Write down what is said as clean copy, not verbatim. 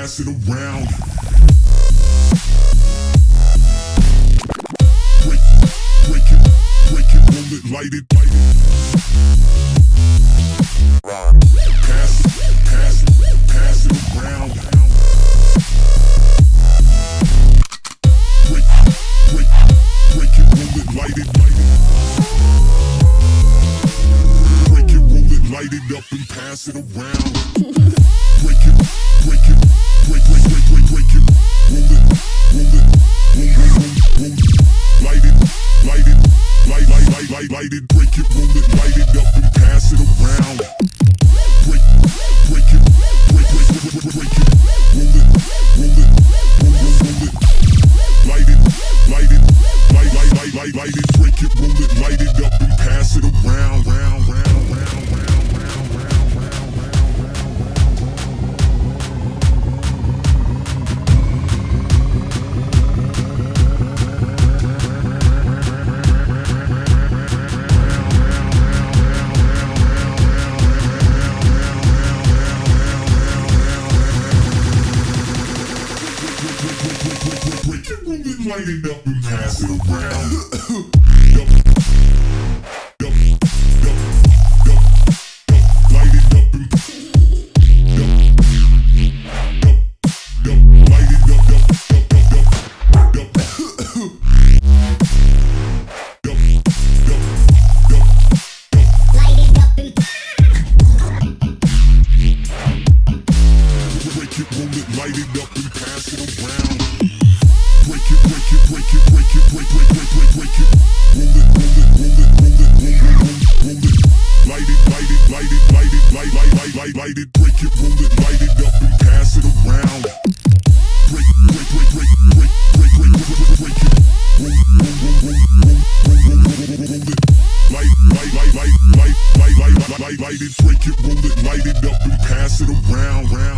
pass it around. Break it, roll it, light it, light it. Pass it around. Break it, roll it, light it, light it. Break it, roll it, light it up and pass it around. Break it, break it, break it, roll it, light it, light it, light it, break it, roll it, light it up and pass it around. Break it, break it, roll it, light it, light it, light it, break it, roll it, light it up and pass it around, round. Light it up and pass it around. Light it up and light it up. Break it, roll it, light it up and pass it around. Break it, break it, roll it, light it, break it, roll it, light it up and pass it around. Break it, light it, break it, roll it, light it up and pass it around,